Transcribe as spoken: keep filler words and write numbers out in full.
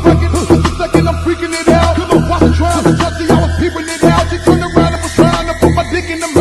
record. Just a second, I'm freaking it out. Cause I wasn't trying to touch it, I was peeping it out. She turned around and was trying to put my dick in the